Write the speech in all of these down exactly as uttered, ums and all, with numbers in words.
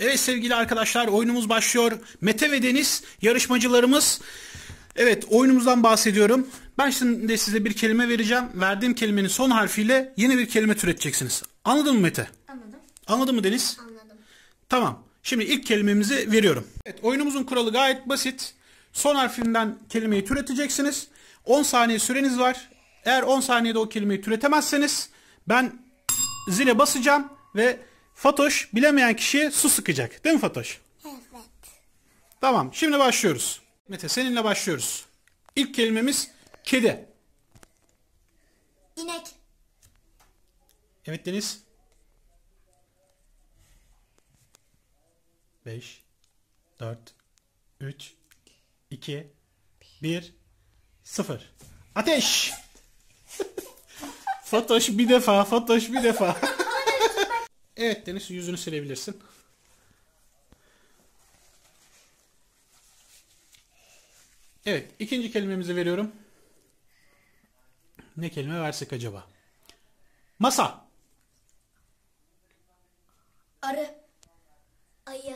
Evet sevgili arkadaşlar, oyunumuz başlıyor. Mete ve Deniz yarışmacılarımız. Evet, oyunumuzdan bahsediyorum. Ben şimdi size bir kelime vereceğim. Verdiğim kelimenin son harfiyle yeni bir kelime türeteceksiniz. Anladın mı Mete? Anladım. Anladın mı Deniz? Anladım. Tamam. Şimdi ilk kelimemizi veriyorum. Evet, oyunumuzun kuralı gayet basit. Son harfinden kelimeyi türeteceksiniz. on saniye süreniz var. Eğer on saniyede o kelimeyi türetemezseniz ben zile basacağım ve Fatoş bilemeyen kişiye su sıkacak. Değil mi Fatoş? Evet. Tamam. Şimdi başlıyoruz. Mete, seninle başlıyoruz. İlk kelimemiz kedi. İnek. Evet Deniz. beş, dört, üç, iki, bir, sıfır. Ateş! Fatoş bir defa, Fatoş bir defa. Evet Deniz, yüzünü silebilirsin. Evet, ikinci kelimemizi veriyorum. Ne kelime versek acaba? Masa. Arı. Ayı.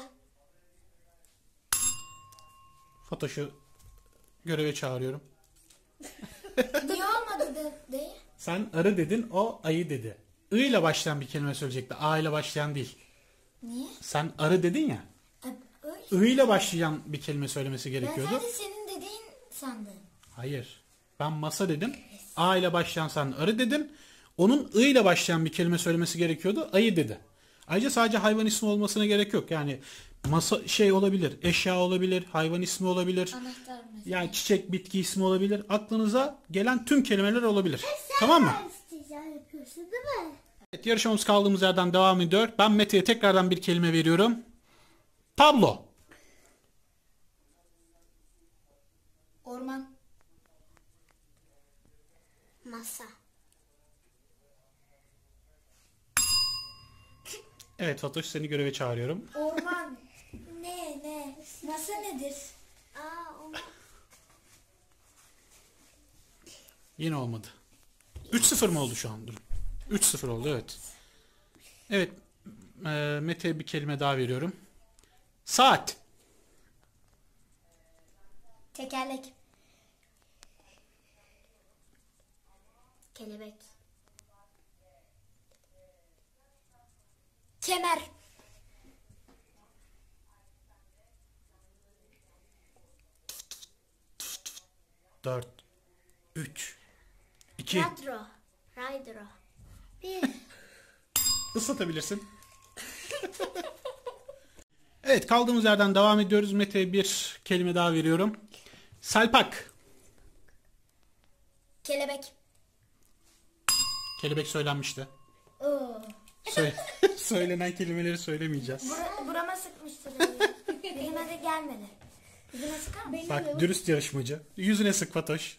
Fatoş'u göreve çağırıyorum. Niye olmadı de, değil? Sen arı dedin, o ayı dedi. I ile başlayan bir kelime söyleyecekti. A ile başlayan değil. Niye? Sen arı dedin ya. Öyle. I ile başlayan bir kelime söylemesi Ben gerekiyordu. sadece senin dediğin sandım. Hayır. Ben masa dedim. A ile başlayan, sen arı dedin. Onun I ile başlayan bir kelime söylemesi gerekiyordu. Ayı dedi. Ayrıca sadece hayvan ismi olmasına gerek yok. Yani masa şey olabilir, eşya olabilir, hayvan ismi olabilir. Anahtar mesela. Yani çiçek, bitki ismi olabilir. Aklınıza gelen tüm kelimeler olabilir. Tamam mı? Yapıyorsun değil mi? Evet, yarışmamız kaldığımız yerden devam ediyor. Ben Mete'ye tekrardan bir kelime veriyorum. Tablo. Orman. Masa. Evet Fatoş, seni göreve çağırıyorum. Orman. ne ne? Masa nedir? Aa, orman. Yine olmadı. üç sıfır mı oldu şu an? Dur. üç sıfır oldu, evet. Evet. E, Mete'ye bir kelime daha veriyorum. Saat. Tekerlek. Kelebek. Kemer. dört, üç, iki. Radro. Radro. Bir. Islatabilirsin. Evet, kaldığımız yerden devam ediyoruz. Mete'ye bir kelime daha veriyorum. Selpak. Kelebek. Kelebek söylenmişti. Oo. Söyle söylenen kelimeleri söylemeyeceğiz. Bura, burama sıkmıştır. Elime de gelmedi. Yüzüme sıkar mısın? Bak, dürüst yarışmacı. Yüzüne sık Fatoş.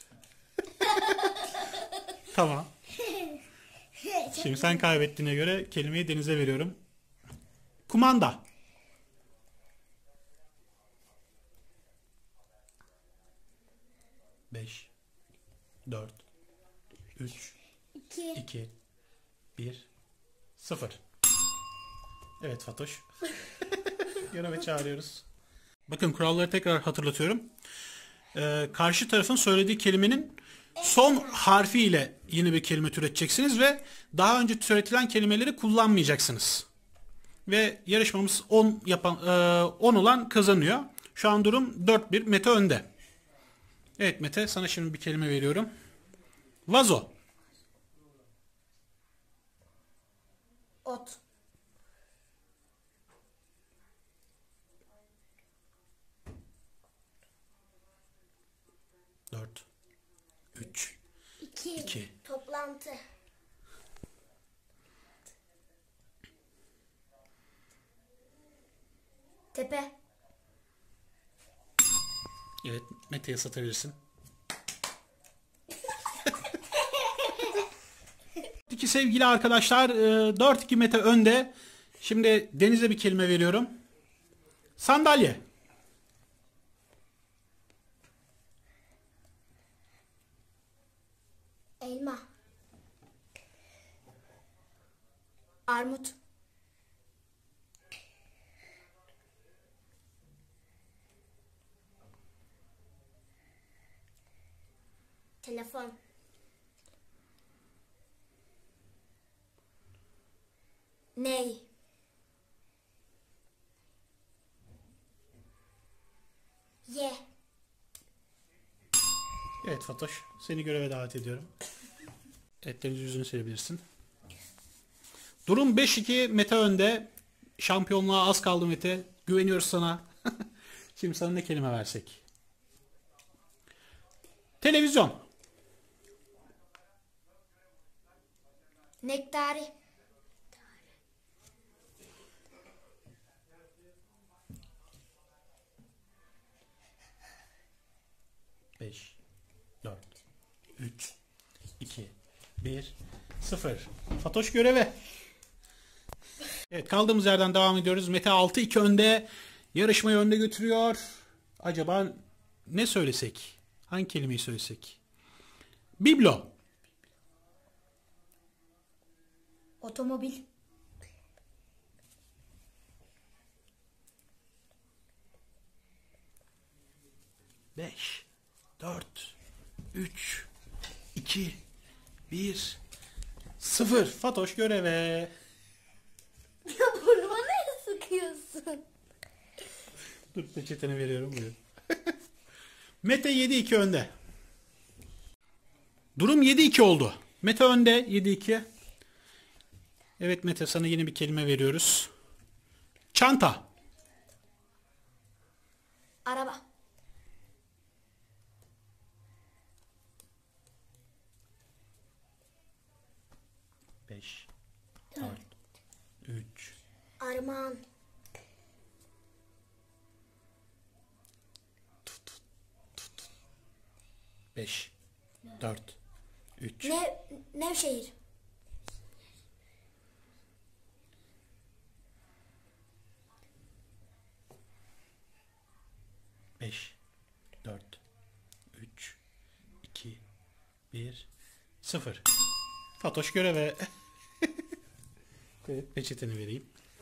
Tamam. Şimdi sen kaybettiğine göre kelimeyi Deniz'e veriyorum. Kumanda. beş, dört, üç, İki. iki, bir, sıfır. Evet Fatoş. Göreve çağırıyoruz. Bakın, kuralları tekrar hatırlatıyorum. Ee, karşı tarafın söylediği kelimenin son harfiyle yeni bir kelime türeteceksiniz ve daha önce türetilen kelimeleri kullanmayacaksınız. Ve yarışmamız on yapan e, on olan kazanıyor. Şu an durum dört bir, Mete önde. Evet Mete, sana şimdi bir kelime veriyorum. Vazo. Ot. dört, üç, İki. iki. Toplantı. Tepe. Evet, Mete'ye satabilirsin. İki sevgili arkadaşlar, dört iki Mete önde. Şimdi Deniz'e bir kelime veriyorum. Sandalye. Elma. Armut. Telefon. Ney? Ye. Evet Fatoş, seni göreve davet ediyorum. Evet, deniz yüzünü silebilirsin. Durum beş iki, Mete önde. Şampiyonluğa az kaldı Mete. Güveniyoruz sana. Şimdi sana ne kelime versek? Televizyon. Nektari. beş, dört, üç, iki, bir, sıfır. Fatoş göreve. Evet, kaldığımız yerden devam ediyoruz. Mete altı iki önde. Yarışmayı önde götürüyor. Acaba ne söylesek? Hangi kelimeyi söylesek? Biblo. Otomobil. beş, dört, üç, iki, bir, sıfır. Fatoş göreve. Ya burnuma ne sıkıyorsun? Dur, peçeteni veriyorum. Buyur. Mete yedi iki önde. Durum yedi iki oldu. Mete önde yedi iki. Evet Mete, sana yeni bir kelime veriyoruz. Çanta. Araba. beş, dört, üç, Armağan. beş, dört, üç, Ne Nevşehir. beş, dört, üç, iki, bir, sıfır. Fatoş göreve. Evet, peçeteni vereyim.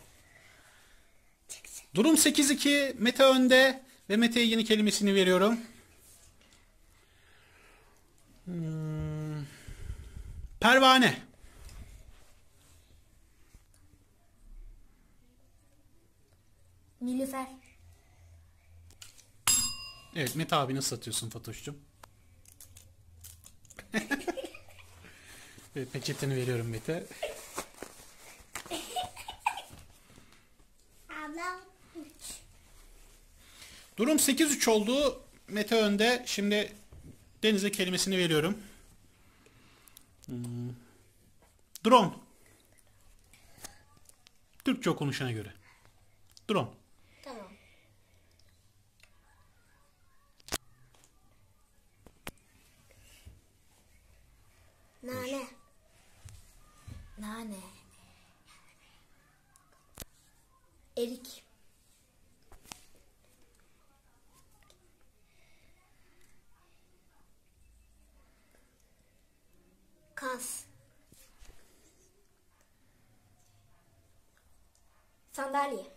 Durum sekiz iki. Mete önde. Ve Mete'ye yeni kelimesini veriyorum. Hmm. Pervane. Nilüfer. Evet, Mete abi nasıl satıyorsun Fatoş'cum? Evet, peçeteni veriyorum Mete. Ablam. Durum sekiz üç oldu. Mete önde. Şimdi Deniz'e kelimesini veriyorum. Hmm. Drone. Türkçe konuşana göre. Drone. Tamam. Nane. Nane. Erik. Kas. Sandalye.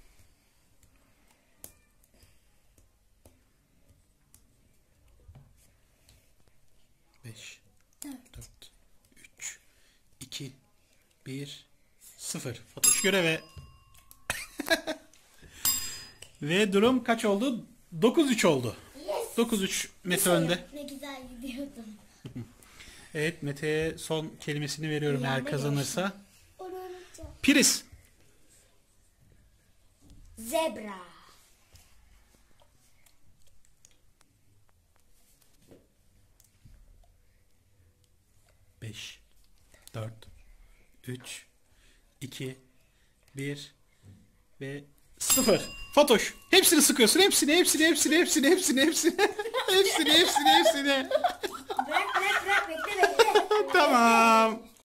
beş, dört, üç, iki, bir, sıfır. Fatoş göreve. Ve durum kaç oldu? dokuz üç oldu. Yes. dokuz üç Mete önde. Ne güzel gidiyordum. Evet, Mete'ye son kelimesini veriyorum eğer Yanına kazanırsa. Onu unutacağım. Priz. Zebra. beş, dört, üç, iki, bir ve sıfır. Fatoş, hepsini sıkıyorsun. Hepsini, hepsini, hepsini, hepsini, hepsini, hepsini. Hepsini, hepsini, hepsini. Bırak bırak bırak bekle bekle. Tamam.